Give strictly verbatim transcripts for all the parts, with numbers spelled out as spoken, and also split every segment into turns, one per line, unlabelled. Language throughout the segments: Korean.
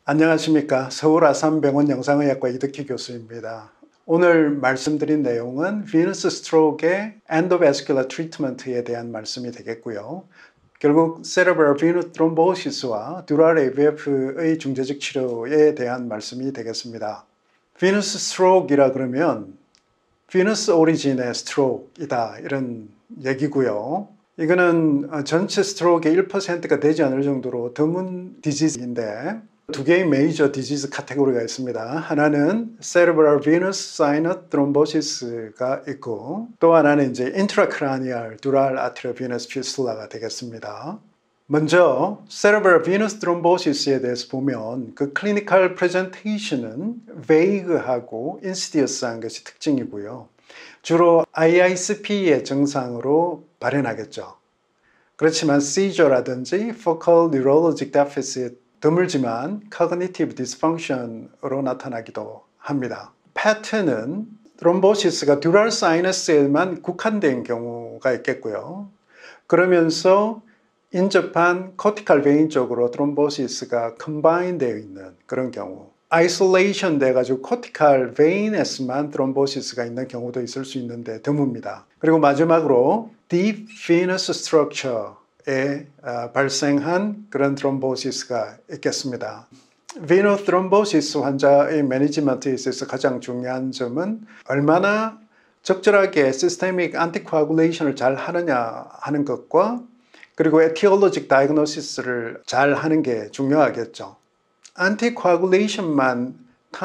안녕하십니까. 서울아산병원 영상의학과 이덕희 교수입니다. 오늘 말씀드린 내용은 Venous stroke의 Endovascular treatment에 대한 말씀이 되겠고요. 결국 Cerebral venous thrombosis와 Dural 에이브이에프의 중재적 치료에 대한 말씀이 되겠습니다. Venous stroke이라 그러면 Venous origin의 stroke이다 이런 얘기고요. 이거는 전체 스트로크의 일 퍼센트가 되지 않을 정도로 드문 디지즈인데 두 개의 메이저 디지즈 카테고리가 있습니다. 하나는 Cerebral venous sinus thrombosis가 있고 또 하나는 이제 Intracranial dural arterial venous fistula가 되겠습니다. 먼저 Cerebral venous thrombosis에 대해서 보면 그 클리니컬 프레젠테이션은 vague하고 insidious한 것이 특징이고요. 주로 아이아이에스피의 증상으로 발현하겠죠. 그렇지만 seizure라든지 focal neurologic deficit 드물지만 cognitive dysfunction으로 나타나기도 합니다. 패턴은 thrombosis dural sinus에만 국한된 경우가 있겠고요. 그러면서 인접한 cortical vein 쪽으로 thrombosis가 combine 되어 있는 그런 경우, isolation 돼가지고 cortical veins만 thrombosis가 있는 경우도 있을 수 있는데 드뭅니다. 그리고 마지막으로 deep venous structure에 발생한 그런 thrombosis가 있겠습니다. venous thrombosis 환자의 매니지먼트에 있어서 가장 중요한 점은 얼마나 적절하게 systemic anticoagulation을 잘 하느냐 하는 것과 그리고 etiologic diagnosis를 잘 하는 게 중요하겠죠. anticoagulation만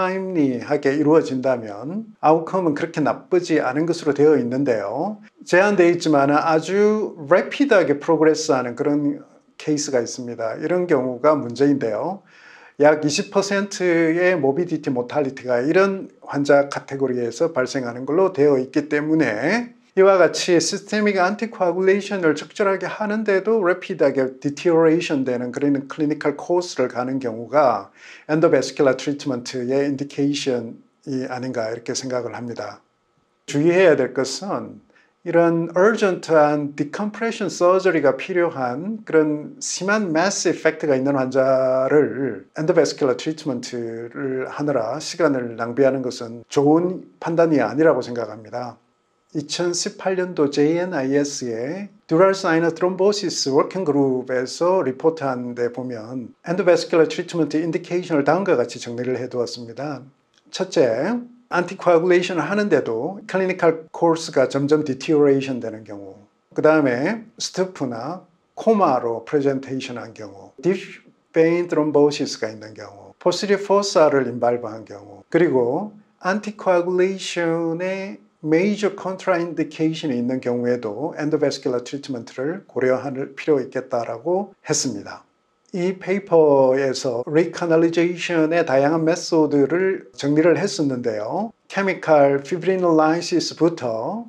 타임리하게 이루어진다면 아웃컴은 그렇게 나쁘지 않은 것으로 되어 있는데요. 제한되어 있지만 아주 래피드하게 프로그레스하는 그런 케이스가 있습니다. 이런 경우가 문제인데요. 약 이십 퍼센트의 모비디티 모탈리티가 이런 환자 카테고리에서 발생하는 걸로 되어 있기 때문에 이와 같이 시스테믹 안티코아굴레이션을 적절하게 하는데도 래피드하게 디티어레이션 되는 그런 클리니컬 코스를 가는 경우가 엔도베스큘러 트리트먼트의 인디케이션이 아닌가 이렇게 생각을 합니다. 주의해야 될 것은 이런 urgent한 decompression surgery가 필요한 그런 심한 mass effect가 있는 환자를 엔도베스큘러 트리트먼트를 하느라 시간을 낭비하는 것은 좋은 판단이 아니라고 생각합니다. 이천십팔 년도 제이엔아이에스의 Dural Sinus Thrombosis Working Group에서 리포트한 데 보면 Endovascular Treatment Indication을 다음과 같이 정리를 해두었습니다. 첫째, 안티코아굴레이션을 하는데도 클리니컬 코스가 점점 디티어레이션 되는 경우, 그 다음에 스투프나 코마로 프레젠테이션한 경우, Deep Vein Thrombosis가 있는 경우, Posterior Foss아를 인발브한 경우, 그리고 안티코아굴레이션의 메이저 컨트라인디케이션이 있는 경우에도 엔도베스큘러 트리트먼트를 고려할 필요 있겠다라고 했습니다. 이 페이퍼에서 리카널리제이션의 다양한 메소드를 정리를 했었는데요. 케미컬 피브리놀라이시스부터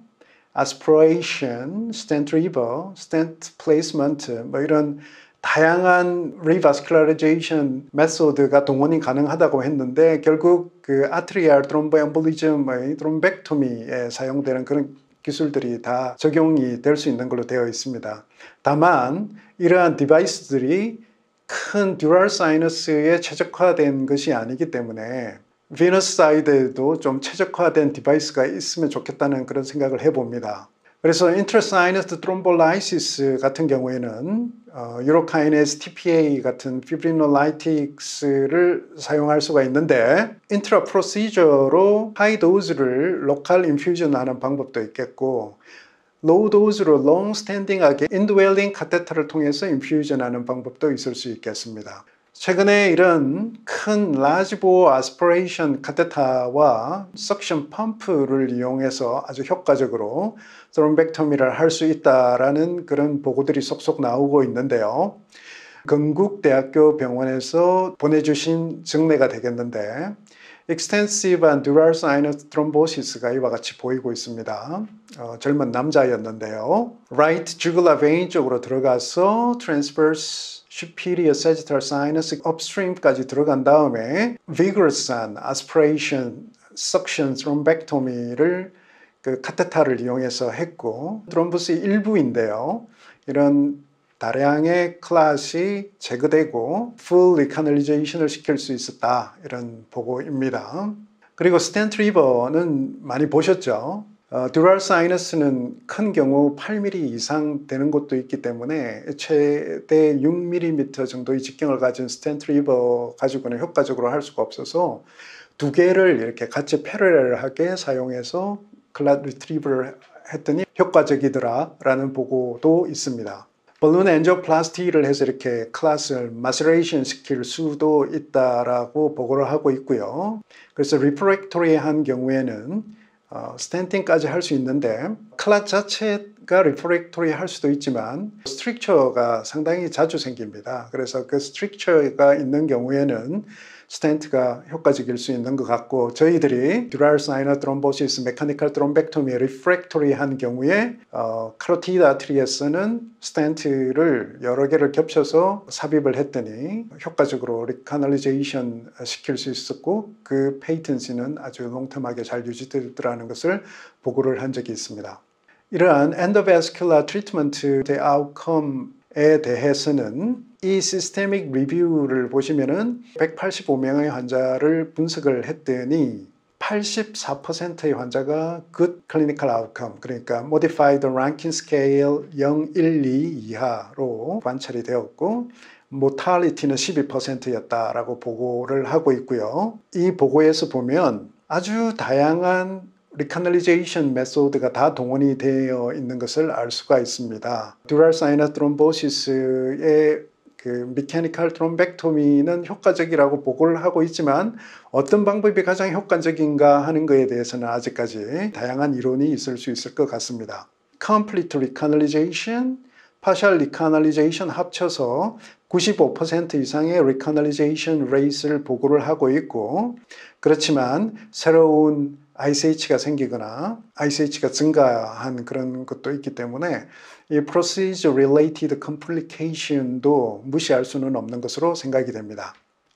아스피레이션, 스텐트 리버, 스텐트 플레이스먼트 뭐 이런 다양한 리바스큘라리제이션 메소드가 동원이 가능하다고 했는데 결국 그 아트리알 트롬보엠볼리즘의 트롬벡토미에 사용되는 그런 기술들이 다 적용이 될 수 있는 걸로 되어 있습니다. 다만 이러한 디바이스들이 큰 듀랄 사이너스에 최적화된 것이 아니기 때문에 비너스 사이드에도 좀 최적화된 디바이스가 있으면 좋겠다는 그런 생각을 해봅니다. 그래서 인트라사이너스 트롬볼라이시스 같은 경우에는 어, 유로카이네스 티피에이 같은 피브리놀라이틱스를 사용할 수가 있는데 인트라 프로시저로 하이 도즈를 로컬 인퓨전하는 방법도 있겠고 로우 도즈로 롱 스탠딩하게 인드웰링 카테터를 통해서 인퓨전하는 방법도 있을 수 있겠습니다. 최근에 이런 큰 라지보 아스피레이션 카테터와 석션 펌프를 이용해서 아주 효과적으로 트롬벡토미를 할 수 있다라는 그런 보고들이 속속 나오고 있는데요. 건국대학교 병원에서 보내주신 증례가 되겠는데 Extensive and Dural Sinus Thrombosis가 이와 같이 보이고 있습니다. 어, 젊은 남자였는데요. Right jugular vein 쪽으로 들어가서 transverse superior sagittal sinus upstream까지 들어간 다음에 vigorous한 aspiration, suction thrombectomy를 그 카테타를 이용해서 했고 트롬보스 일부인데요. 이런 다량의 클롯이 제거되고 full recanalization을 시킬 수 있었다, 이런 보고입니다. 그리고 스텐트 리버는 많이 보셨죠? 어, 듀랄 사이너스는 큰 경우 팔 밀리미터 이상 되는 곳도 있기 때문에 최대 육 밀리미터 정도의 직경을 가진 스텐트 리버 가지고는 효과적으로 할 수가 없어서 두 개를 이렇게 같이 패러렐하게 사용해서 클럿 리트리버를 했더니 효과적이더라 라는 보고도 있습니다. balloon angioplasty를 해서 이렇게 클럿을 maceration 시킬 수도 있다라고 보고를 하고 있고요. 그래서 refractory한 경우에는 어, 스텐팅까지 할 수 있는데 클럿 자체가 refractory 할 수도 있지만 스트릭처가 상당히 자주 생깁니다. 그래서 그 스트릭처가 있는 경우에는 스텐트가 효과적일 수 있는 것 같고, 저희들이 듀랄 사이너 트롬보시스, 메카니컬 트롬벡토미에 리프렉토리한 경우에 어, 카로티드 아트리에서는 스텐트를 여러 개를 겹쳐서 삽입을 했더니 효과적으로 리카널리제이션 시킬 수 있었고 그 페이턴시는 아주 롱텀하게 잘 유지되더라는 것을 보고를 한 적이 있습니다. 이러한 엔도베스큘러 트리트먼트의 아웃컴에 대해서는 이 시스테믹 리뷰를 보시면은 백팔십오 명의 환자를 분석을 했더니 팔십사 퍼센트의 환자가 good clinical outcome, 그러니까 modified Rankin scale 영, 일, 이 이하로 관찰이 되었고 mortality는 십이 퍼센트였다라고 보고를 하고 있고요. 이 보고에서 보면 아주 다양한 리카널리제이션 메소드가 다 동원이 되어 있는 것을 알 수가 있습니다. 듀랄 사이너 트롬보시스의 그 미케니컬 트롬벡토미는 효과적이라고 보고를 하고 있지만 어떤 방법이 가장 효과적인가 하는 것에 대해서는 아직까지 다양한 이론이 있을 수 있을 것 같습니다. Complete Recanalization, Partial Recanalization 합쳐서 구십오 퍼센트 이상의 Recanalization rate를 보고를 하고 있고, 그렇지만 새로운 아이씨에이치가 생기거나 아이씨에이치가 증가한 그런 것도 있기 때문에 이 procedure related complication도 무시할 수는 없는 것으로 생각이 됩니다.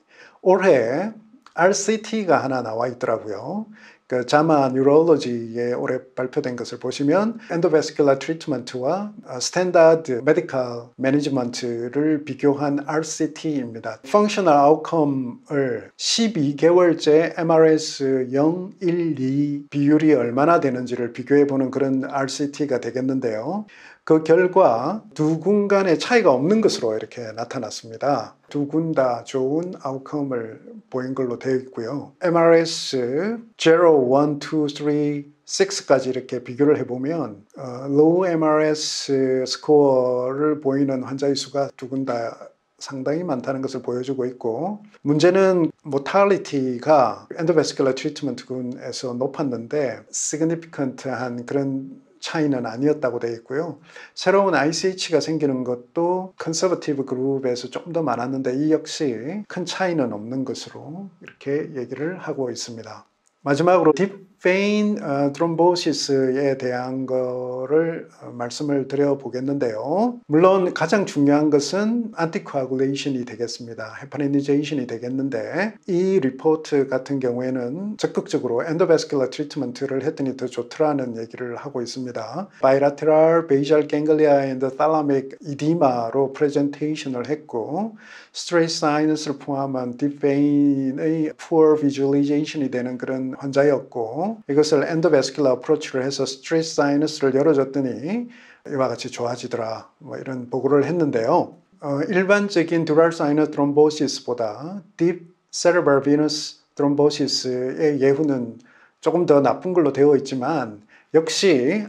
올해 알씨티가 하나 나와 있더라고요. 그 자마 뉴럴로지에 올해 발표된 것을 보시면 엔도베스큘러 트리트먼트와 스탠다드 메디컬 매니지먼트를 비교한 알씨티입니다. 펑셔널 아웃컴을 십이 개월째 엠알에스 영, 일, 이 비율이 얼마나 되는지를 비교해보는 그런 알씨티가 되겠는데요. 그 결과 두 군 간의 차이가 없는 것으로 이렇게 나타났습니다. 두 군 다 좋은 아웃컴을 보인 걸로 되어 있고요. 엠알에스 제로, 일, 이, 삼, 육까지 이렇게 비교를 해보면 어, low 엠알에스 스코어를 보이는 환자의 수가 두 군 다 상당히 많다는 것을 보여주고 있고, 문제는 mortality가 엔도베스큘러 트리트먼트군에서 높았는데 significant한 그런 차이는 아니었다고 되어 있고요. 새로운 아이씨에이치가 생기는 것도 컨서버티브 그룹에서 조금 더 많았는데 이 역시 큰 차이는 없는 것으로 이렇게 얘기를 하고 있습니다. 마지막으로 딥 베인 트롬보시스에 대한 거를 말씀을 드려보겠는데요. 물론 가장 중요한 것은 안티코아굴레이션이 되겠습니다. 헤파리니제이션이 되겠는데 이 리포트 같은 경우에는 적극적으로 엔도베스큘러 트리트먼트를 했더니 더 좋더라는 얘기를 하고 있습니다. 바이라테랄 베이셜 갱글리아 앤드 thalamic 이디마로 프레젠테이션을 했고 스트레이트 사이너스를 포함한 딥 베인의 poor visualization이 되는 그런 환자였고, 이것을 엔도베스큘러 어프로치를 해서 스트레이트 사이너스를 열어줬더니 이와 같이 좋아지더라, 뭐 이런 보고를 했는데요. 어, 일반적인 듀랄 사이너 트롬보시스보다 딥 Cerebral Venous 트롬보시스의 예후는 조금 더 나쁜 걸로 되어 있지만 역시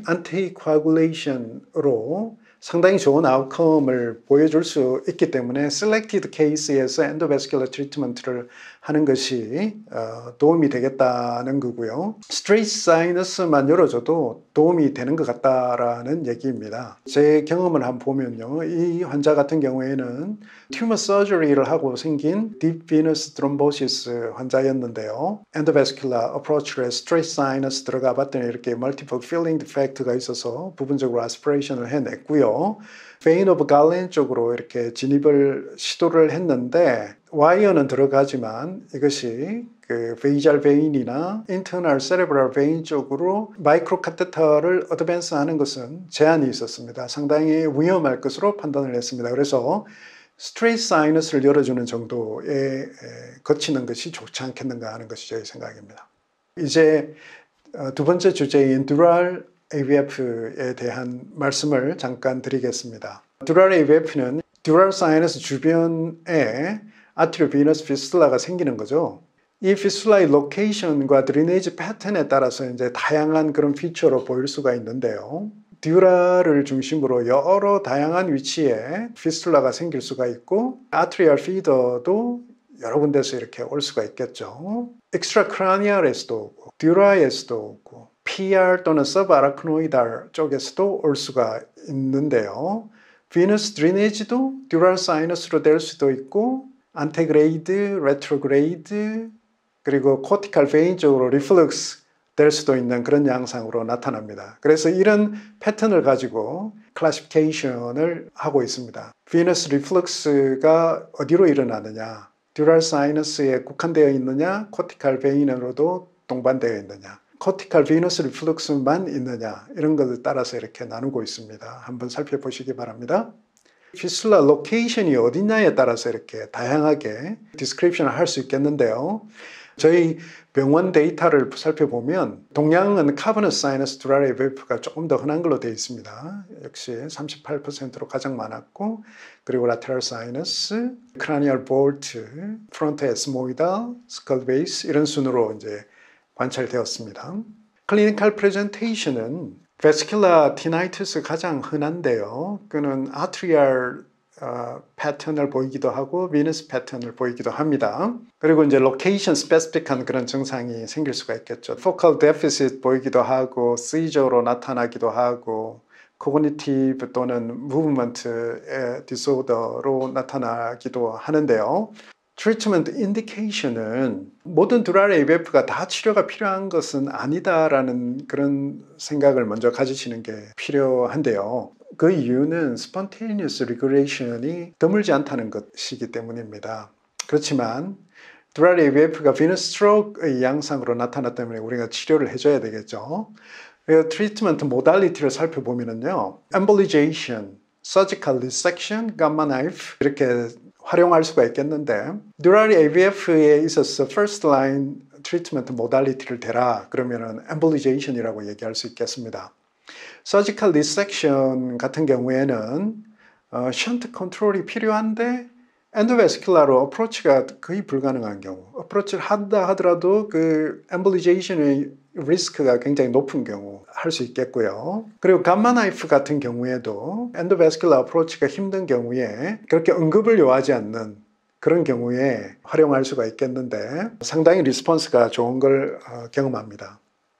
안티코아굴레이션으로 상당히 좋은 아웃컴을 보여줄 수 있기 때문에 셀렉티드 케이스에서 엔도베스큘러 트리트먼트를 하는 것이 어, 도움이 되겠다는 거고요. 스트레이트 사이너스만 열어줘도 도움이 되는 것 같다라는 얘기입니다. 제 경험을 한번 보면요, 이 환자 같은 경우에는 튜머 서저리를 하고 생긴 딥 비너스 트롬보시스 환자였는데요. 엔도베스큘러 어프로치에 스트레이트 사이너스 들어가 봤더니 이렇게 멀티플 필링 디펙트가 있어서 부분적으로 아스피레이션을 해냈고요. 베인 오브 갈렌 쪽으로 이렇게 진입을 시도를 했는데 와이어는 들어가지만 이것이 그 베이잘 베인이나 인터널 세레브럴 베인 쪽으로 마이크로 카테터를 어드밴스 하는 것은 제한이 있었습니다. 상당히 위험할 것으로 판단을 했습니다. 그래서 스트레이트 사이너스를 열어주는 정도에 거치는 것이 좋지 않겠는가 하는 것이 저의 생각입니다. 이제 두 번째 주제인 듀랄 에이브이에프에 대한 말씀을 잠깐 드리겠습니다. 듀랄 에이브이에프는 듀랄 사이너스 주변에 아트리오 비너스 피스툴라가 생기는 거죠. 이 피스툴라의 로케이션과 드리네이지 패턴에 따라서 이제 다양한 그런 피처로 보일 수가 있는데요. 듀랄을 중심으로 여러 다양한 위치에 피스툴라가 생길 수가 있고 아트리얼 피더도 여러 군데서 이렇게 올 수가 있겠죠. 엑스트라크라니얼에서도 오고 듀라에서도 오고 피알 또는 서브아라크노이달 쪽에서도 올 수가 있는데요. 비너스 드리네이지도 듀랄 사이너스로 될 수도 있고 안테그레이드, 레트로그레이드 그리고 코티칼 베인 쪽으로 리플럭스 될 수도 있는 그런 양상으로 나타납니다. 그래서 이런 패턴을 가지고 클래시피케이션을 하고 있습니다. 비너스 리플럭스가 어디로 일어나느냐, 듀랄 사이너스에 국한되어 있느냐, 코티칼 베인으로도 동반되어 있느냐, 코티칼 비너스 리플럭스만 있느냐, 이런 것을 따라서 이렇게 나누고 있습니다. 한번 살펴보시기 바랍니다. 피스툴라 로케이션이 어디냐에 따라서 이렇게 다양하게 디스크립션을 할 수 있겠는데요. 저희 병원 데이터를 살펴보면 동양은 카버너스 사이너스 듀랄 에이브이에프가 조금 더 흔한 걸로 되어 있습니다. 역시 삼십팔 퍼센트로 가장 많았고, 그리고 라테랄 사이너스, 크라니얼 볼트, 프론트 에스모이달, 스컬 베이스 이런 순으로 이제 관찰되었습니다. 클리니컬 프레젠테이션은 베스큘라 티나이투스 가장 흔한데요. 그는 아트리얼 어, 패턴을 보이기도 하고 비너스 패턴을 보이기도 합니다. 그리고 이제 로케이션 스페시픽한 그런 증상이 생길 수가 있겠죠. 포컬 데피시트 보이기도 하고 시저로 나타나기도 하고 코그니티브 또는 무브먼트 디소더로 나타나기도 하는데요. 트리트먼트 인디케이션은 모든 듀랄 에이브이에프가 다 치료가 필요한 것은 아니다라는 그런 생각을 먼저 가지시는 게 필요한데요. 그 이유는 spontaneous regulation이 드물지 않다는 것이기 때문입니다. 그렇지만 듀랄 에이브이에프가 venous stroke의 양상으로 나타났기 때문에 우리가 치료를 해줘야 되겠죠. 트리트먼트 모달리티를 살펴보면요, embolization, surgical resection, gamma knife 이렇게 활용할 수가 있겠는데 듀랄 에이브이에프에 있어서 first line 트리트먼트 모달리티를 대라 그러면은 embolization이라고 얘기할 수 있겠습니다. 서지컬 리섹션 같은 경우에는 어, 션트 컨트롤이 필요한데 엔도베스큘라로 어프로치가 거의 불가능한 경우, 어프로치를 한다 하더라도 그 엠볼리제이션의 리스크가 굉장히 높은 경우 할 수 있겠고요. 그리고 감마 나이프 같은 경우에도 엔도베스큘라 어프로치가 힘든 경우에 그렇게 응급을 요하지 않는 그런 경우에 활용할 수가 있겠는데 상당히 리스폰스가 좋은 걸 어, 경험합니다.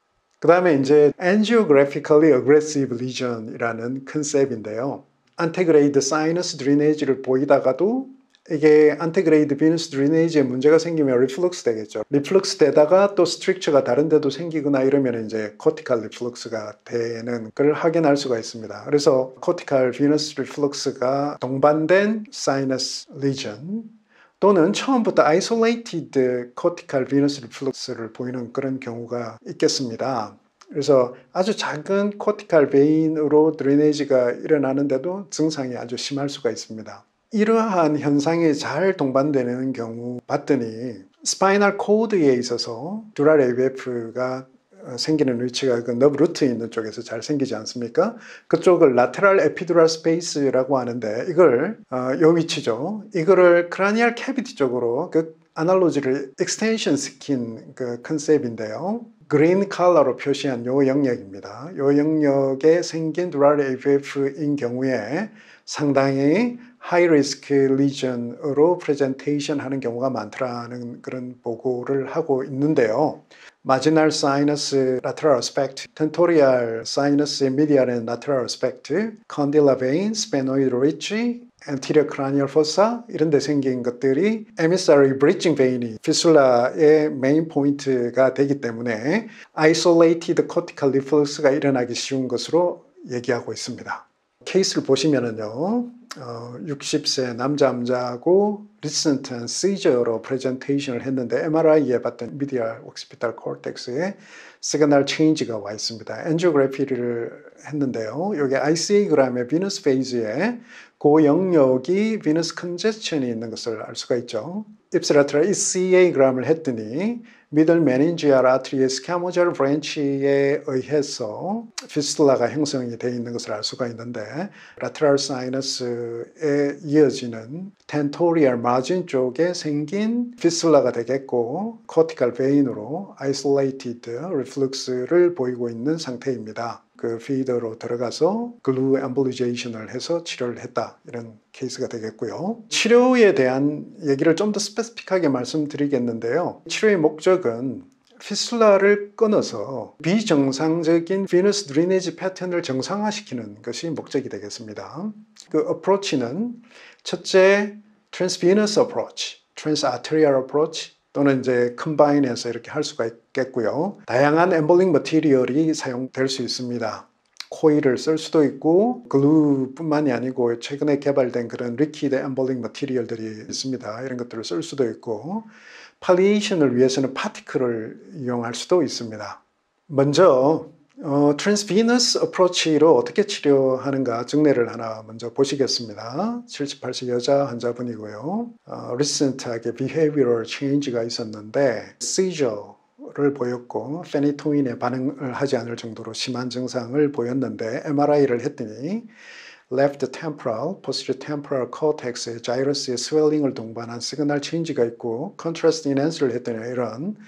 그 다음에 이제 Angiographically Aggressive Lesion이라는 컨셉인데요. 안테그레이드 사이너스 드리네이지를 보이다가도 이게 안테그레이드 비너스 드리네이지에 문제가 생기면 리플럭스 되겠죠. 리플럭스 되다가 또 스트릭처가 다른 데도 생기거나 이러면 이제 코티칼 리플럭스가 되는 걸 확인할 수가 있습니다. 그래서 코티칼 비너스 리플럭스가 동반된 사이너스 리전 또는 처음부터 isolated cortical venous reflux를 보이는 그런 경우가 있겠습니다. 그래서 아주 작은 코티칼 베인으로 드레네이지가 일어나는데도 증상이 아주 심할 수가 있습니다. 이러한 현상이 잘 동반되는 경우 봤더니 스파이널 코드에 있어서 듀랄 에이브이에프가 생기는 위치가 그 너브 루트에 있는 쪽에서 잘 생기지 않습니까? 그쪽을 라테랄 에피듀랄 스페이스라고 하는데 이걸 어, 요 위치죠. 이거를 크라니얼 캐비티 쪽으로 그 아날로지를 익스텐션 시킨 그 컨셉인데요. 그린 컬러로 표시한 요 영역입니다. 요 영역에 생긴 듀랄 에이브이에프인 경우에 상당히 하이 리스크 리전으로 프레젠테이션 하는 경우가 많더라는 그런 보고를 하고 있는데요. 마지널 사이너스 라테랄 어스펙트, 텐토리얼 사이너스 미디얼 앤 라테랄 어스펙트, 컨딜라 베인, 스페노이드 리치, anterior cranial fossa 이런 데 생긴 것들이 emissary breaching vein이 피슐라의 메인 포인트가 되기 때문에 isolated cortical reflux가 일어나기 쉬운 것으로 얘기하고 있습니다. 케이스를 보시면은요, 어, 육십 세 남자 암자하고 recent seizure로 프레젠테이션을 했는데 엠알아이에 봤던 medial occipital cortex에 시그널 체인지가 와 있습니다. 엔지오그래피를 했는데요. 여기 아이씨에이그램의 venous phase에 그 영역이 venous congestion이 있는 것을 알 수가 있죠. ipsilateral 이씨이에이그램을 했더니 middle meningeal artery의 scamogal branch에 의해서 피스툴라가 형성이 되어 있는 것을 알 수가 있는데 lateral sinus에 이어지는 tentorial margin 쪽에 생긴 피스툴라가 되겠고 cortical vein으로 isolated reflux를 보이고 있는 상태입니다. 그 피더로 들어가서 글루 엠볼리제이션을 해서 치료를 했다 이런 케이스가 되겠고요. 치료에 대한 얘기를 좀 더 스페시픽하게 말씀드리겠는데요. 치료의 목적은 피스툴라를 끊어서 비정상적인 venous drainage 패턴을 정상화시키는 것이 목적이 되겠습니다. 그 어프로치는 첫째 transvenous approach, transarterial approach 또는 이제 컴바인해서 이렇게 할 수가 있겠고요. 다양한 엠볼링 머티리얼이 사용될 수 있습니다. 코일을 쓸 수도 있고 글루뿐만이 아니고 최근에 개발된 그런 리퀴드 엠볼링 머티리얼들이 있습니다. 이런 것들을 쓸 수도 있고 팔리에이션을 위해서는 파티클을 이용할 수도 있습니다. 먼저 어, 트랜스비너스 어프로치로 어떻게 치료하는가 증례를 하나 먼저 보시겠습니다. 칠십팔 세 여자 환자분이고요. 어, 리센트하게 behavioral change가 있었는데 seizure를 보였고 페니토인에 반응을 하지 않을 정도로 심한 증상을 보였는데 엠알아이를 했더니 left temporal, posterior temporal cortex에 자이러스의 swelling을 동반한 시그널 체인지가 있고 contrast enhance를 했더니 이런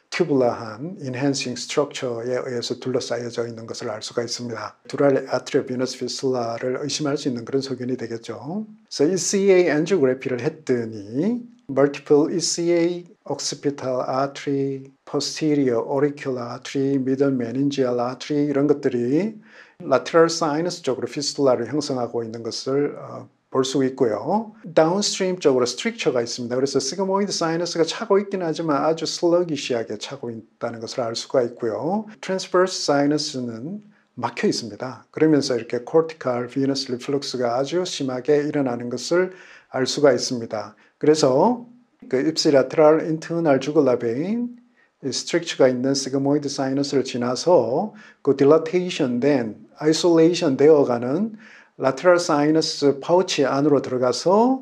튜블라한 enhancing structure에 의해서 둘러싸여져 있는 것을 알 수가 있습니다. dural arteriovenous fistula를 의심할 수 있는 그런 소견이 되겠죠. 그래서 이씨이에이 angiography를 했더니 multiple 이씨이에이 occipital artery, posterior auricular artery, middle meningeal artery 이런 것들이 lateral sinus 쪽으로 피스툴라를 형성하고 있는 것을 어, 볼 수 있고요. 다운스트림 쪽으로 스트릭처가 있습니다. 그래서 시그모이드 사이너스가 차고 있긴 하지만 아주 슬러기시하게 차고 있다는 것을 알 수가 있고요. 트랜스버스 사이너스는 막혀 있습니다. 그러면서 이렇게 코르티칼 비너스 리플럭스가 아주 심하게 일어나는 것을 알 수가 있습니다. 그래서 그 입시라테랄 인터널 주글라 베인 스트릭처가 있는 시그모이드 사이너스를 지나서 그 딜라테이션 된 아이솔레이션 되어가는 라테랄 사이너스 파우치 안으로 들어가서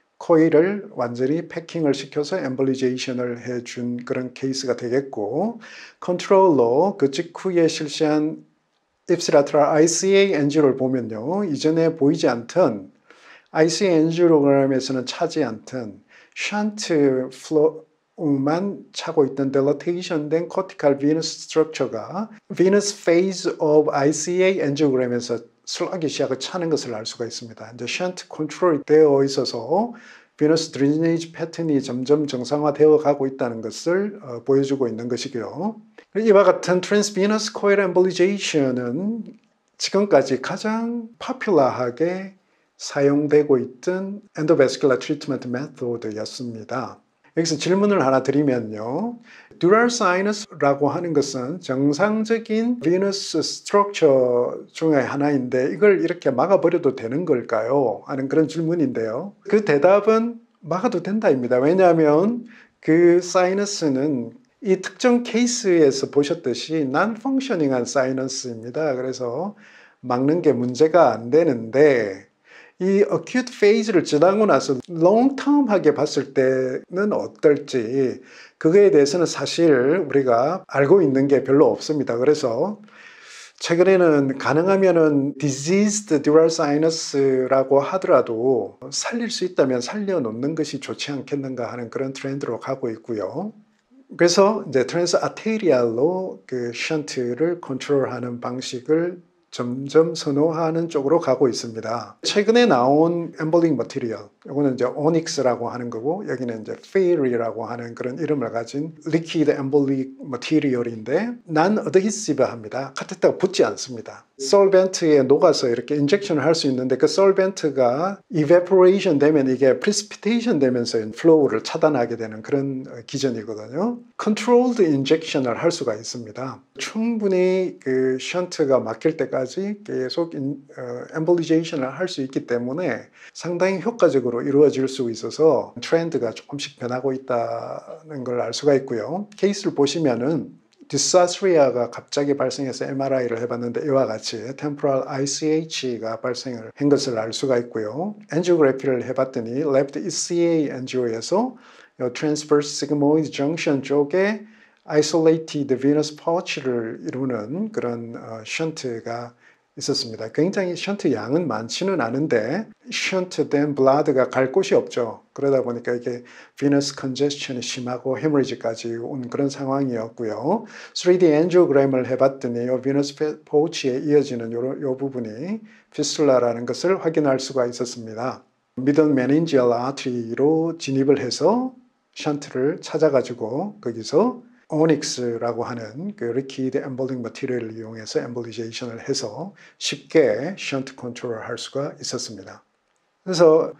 코일을 완전히 패킹을 시켜서 엠볼리제이션을 해준 그런 케이스가 되겠고 컨트롤러 그 직후에 실시한 입시라테랄 아이씨에이 엔지오를 보면요. 이전에 보이지 않던 아이씨에이 엔지오그램에서는 차지 않던 션트 플로우만 차고 있던 딜라테이션 된 코티칼 비너스 스트럭처가 Venous phase of 아이씨에이 엔지오그램에서 슬러기시하게 차는 것을 알 수가 있습니다. 이제 션트 컨트롤이 되어 있어서 비너스 드레이니지 패턴이 점점 정상화되어 가고 있다는 것을 어, 보여주고 있는 것이고요. 이와 같은 트랜스비너스 코일 엠볼리제이션은 지금까지 가장 파퓰러하게 사용되고 있던 엔도베스큘러 트리트먼트 메소드였습니다. 여기서 질문을 하나 드리면요. dural sinus라고 하는 것은 정상적인 venous structure 중에 하나인데 이걸 이렇게 막아버려도 되는 걸까요? 하는 그런 질문인데요. 그 대답은 막아도 된다입니다. 왜냐하면 그 사이너스는 이 특정 케이스에서 보셨듯이 non-functioning한 사이너스입니다. 그래서 막는 게 문제가 안 되는데 이 acute phase를 지나고 나서 long-term하게 봤을 때는 어떨지 그거에 대해서는 사실 우리가 알고 있는 게 별로 없습니다. 그래서 최근에는 가능하면은 diseased dural sinus라고 하더라도 살릴 수 있다면 살려놓는 것이 좋지 않겠는가 하는 그런 트렌드로 가고 있고요. 그래서 이제 트랜스아테리얼로 그 션트를 컨트롤하는 방식을 점점 선호하는 쪽으로 가고 있습니다. 최근에 나온 엠볼링 머티리얼, 이거는 이제 오닉스라고 하는 거고 여기는 이제 페이리라고 하는 그런 이름을 가진 리퀴드 엠볼릭 머티리얼인데 난 어드히시브합니다. 카테터가 붙지 않습니다. 솔벤트에 녹아서 이렇게 인젝션을 할 수 있는데 그 솔벤트가 evaporation 되면 이게 precipitation 되면서 플로우를 차단하게 되는 그런 기전이거든요. controlled injection을 할 수가 있습니다. 충분히 그 션트가 막힐 때까지 계속 인, 어, embolization을 할 수 있기 때문에 상당히 효과적으로 이루어질 수 있어서 트렌드가 조금씩 변하고 있다는 걸 알 수가 있고요. 케이스를 보시면은 디스아스리아가 갑자기 발생해서 엠알아이를 해봤는데 이와 같이 temporal 아이씨에이치가 발생을 한 것을 알 수가 있고요. 엔지오그래피를 해봤더니 left 이씨에이 엔지오에서 transverse sigmoid junction 쪽에 isolated venous pouch를 이루는 그런 어, 션트가 있었습니다. 굉장히 션트 양은 많지는 않은데 션트된 블라드가 갈 곳이 없죠. 그러다 보니까 이게 venous congestion이 심하고 헤머리지까지 온 그런 상황이었고요. 쓰리디 엔지오그램을 해봤더니 이 venous pouch에 이어지는 요, 요 부분이 피스툴라라는 것을 확인할 수가 있었습니다. middle meningeal artery로 진입을 해서 션트를 찾아가지고 거기서 오닉스라고 하는 그 liquid embolling material을 이용해서 embolization을 해서 쉽게 션트 컨트롤을 할 수가 있었습니다. 그래서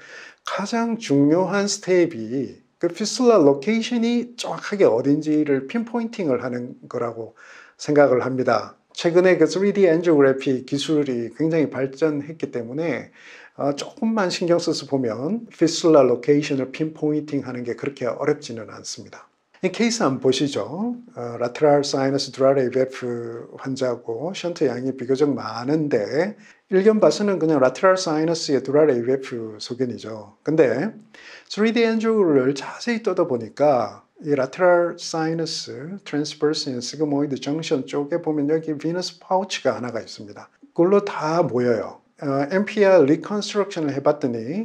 가장 중요한 스텝이 그 피스툴라 로케이션이 정확하게 어딘지를 핀포인팅을 하는 거라고 생각을 합니다. 최근에 그 쓰리디 엔지오그래피 기술이 굉장히 발전했기 때문에 어, 조금만 신경 써서 보면 피스툴라 로케이션을 핀포인팅 하는 게 그렇게 어렵지는 않습니다. 이 케이스 한번 보시죠. 어, 라테랄 사이너스 두랄 에이브이에프 환자고 션트 양이 비교적 많은데 일견 봐서는 그냥 라테랄 사이너스의 두랄 에이브이에프 소견이죠. 근데 쓰리디 엔지오를 자세히 뜯어보니까 이 라테랄 사이너스 트랜스버스 시그모이드 정션 쪽에 보면 여기 비너스 파우치가 하나가 있습니다. 그걸로 다 모여요. 어, 엠피알 리컨스트럭션을 해봤더니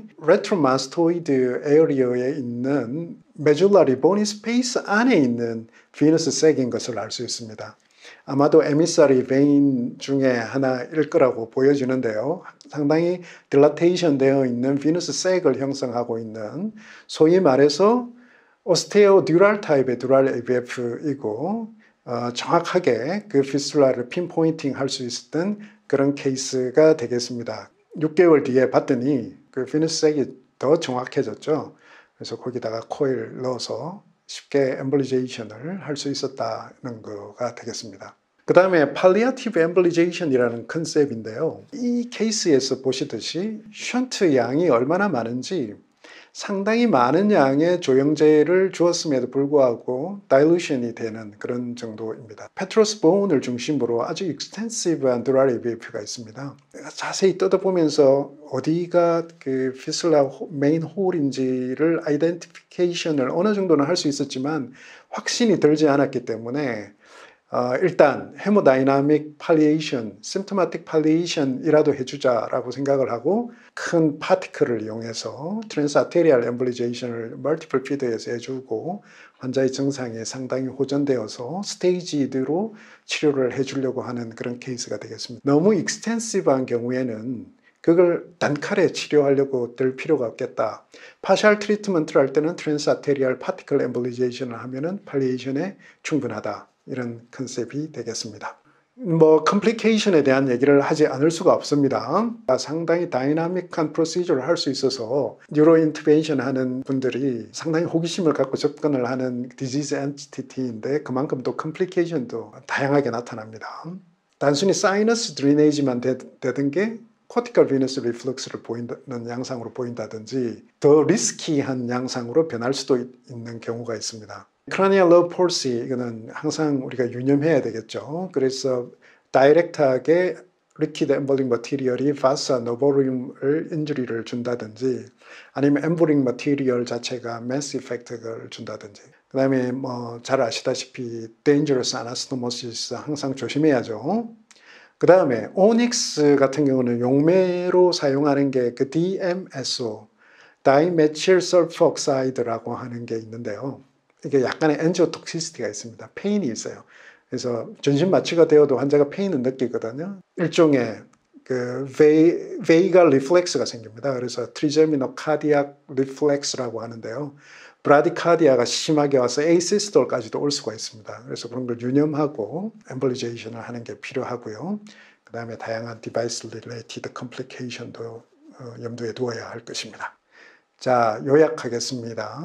레트로마스토이드 에어리어에 있는 메줄라리 보니 스페이스 안에 있는 비너스 색인 것을 알 수 있습니다. 아마도 에미사리 베인 중에 하나일 거라고 보여지는데요. 상당히 딜라테이션 되어 있는 비너스 색을 형성하고 있는 소위 말해서 오스테오 듀랄 타입의 듀랄 에이브이에프이고 어, 정확하게 그 피스툴라를 핀포인팅 할 수 있었던 그런 케이스가 되겠습니다. 육 개월 뒤에 봤더니 그 비너스 색이 더 정확해졌죠. 그래서 거기다가 코일 넣어서 쉽게 엠볼리제이션을 할 수 있었다는 거가 되겠습니다. 그 다음에 팔리아티브 엠볼리제이션이라는 컨셉인데요. 이 케이스에서 보시듯이 션트 양이 얼마나 많은지 상당히 많은 양의 조영제를 주었음에도 불구하고 다일루션이 되는 그런 정도입니다. 페트로스 보온을 중심으로 아주 익스텐시브한 두랄 에이브이에프가 있습니다. 자세히 뜯어보면서 어디가 그 피슬라 메인 홀인지를 아이덴티피케이션을 어느 정도는 할 수 있었지만 확신이 들지 않았기 때문에 어, 일단 헤모다이나믹 팔리에이션, 심토마틱 팔리에이션이라도 해주자라고 생각을 하고 큰 파티클을 이용해서 트랜스아테리얼 엠볼리제이션을 멀티플 피드에서 해주고 환자의 증상이 상당히 호전되어서 스테이지드로 치료를 해주려고 하는 그런 케이스가 되겠습니다. 너무 익스텐시브한 경우에는 그걸 단칼에 치료하려고 들 필요가 없겠다. 파셜 트리트먼트를 할 때는 트랜스아테리얼 파티클 엠볼리제이션을 하면은 팔리에이션에 충분하다. 이런 컨셉이 되겠습니다. 뭐 컴플리케이션에 대한 얘기를 하지 않을 수가 없습니다. 상당히 다이나믹한 프로시저를 할 수 있어서 뉴로 인터벤션 하는 분들이 상당히 호기심을 갖고 접근을 하는 디지즈 엔티티인데 그만큼 또 컴플리케이션도 다양하게 나타납니다. 단순히 사이너스 드리네이지만 되던 게 코티컬 비너스 리플럭스를 보이는 양상으로 보인다든지 더 리스키한 양상으로 변할 수도 있는 경우가 있습니다. 크라니얼 러브 폴시 이거는 항상 우리가 유념해야 되겠죠. 그래서 다이렉트하게 리퀴드 엠볼링 머티리얼이 바사 노보리움을 인주리를 준다든지 아니면 엠볼링 머티리얼 자체가 매스 이펙트를 준다든지 그 다음에 뭐 잘 아시다시피 dangerous anastomosis 항상 조심해야죠. 그 다음에 오닉스 같은 경우는 용매로 사용하는 게 그 디엠에스오 다이메틸 설프 옥사이드라고 하는 게 있는데요. 이게 약간의 엔지오톡시시티가 있습니다. 페인이 있어요. 그래서 전신 마취가 되어도 환자가 페인을 느끼거든요. 일종의 그 베이, 베이가 리플렉스가 생깁니다. 그래서 트리제미노 카디악 리플렉스라고 하는데요. 브라디카디아가 심하게 와서 에이시스톨까지도 올 수가 있습니다. 그래서 그런 걸 유념하고 엠볼리제이션을 하는 게 필요하고요. 그 다음에 다양한 디바이스 리레이티드 컴플리케이션도 염두에 두어야 할 것입니다. 자, 요약하겠습니다.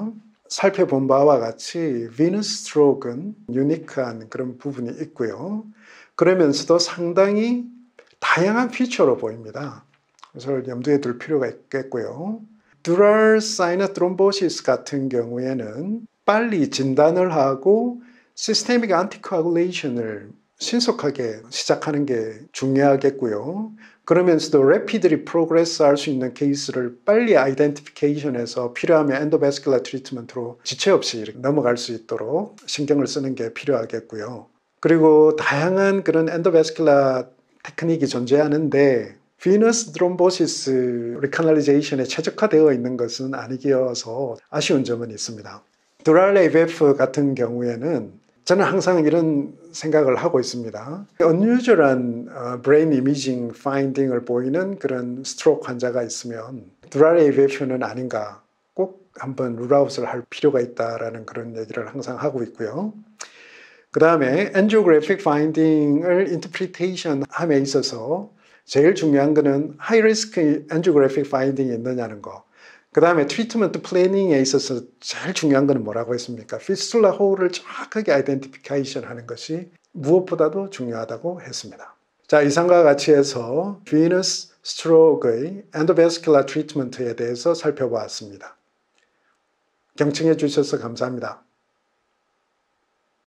살펴본 바와 같이 Venous stroke는 유니크한 그런 부분이 있고요. 그러면서도 상당히 다양한 피처로 보입니다. 그래서 염두에 둘 필요가 있겠고요. Dural sinus thrombosis 같은 경우에는 빨리 진단을 하고 systemic anticoagulation을 신속하게 시작하는 게 중요하겠고요. 그러면서도 rapidly progress 할 수 있는 케이스를 빨리 identification해서 필요하면 endovascular treatment로 지체 없이 넘어갈 수 있도록 신경을 쓰는 게 필요하겠고요. 그리고 다양한 그런 endovascular 테크닉이 존재하는데 venous thrombosis recanalization에 최적화되어 있는 것은 아니기여서 아쉬운 점은 있습니다. dural 에이브이에프 같은 경우에는 저는 항상 이런 생각을 하고 있습니다. unusual한 brain imaging finding을 보이는 그런 스트로크 환자가 있으면 dural 에이브이에프는 아닌가 꼭 한번 룰아웃을 할 필요가 있다라는 그런 얘기를 항상 하고 있고요. 그 다음에 angiographic finding을 interpretation 함에 있어서 제일 중요한 거는 high risk angiographic finding이 있느냐는 거. 그 다음에 트리트먼트 플래닝에 있어서 제일 중요한 거는 뭐라고 했습니까? 피스툴라 홀을 정확하게 아이덴티피케이션 하는 것이 무엇보다도 중요하다고 했습니다. 자, 이상과 같이 해서 Venous stroke의 Endovascular 트리트먼트에 대해서 살펴보았습니다. 경청해 주셔서 감사합니다.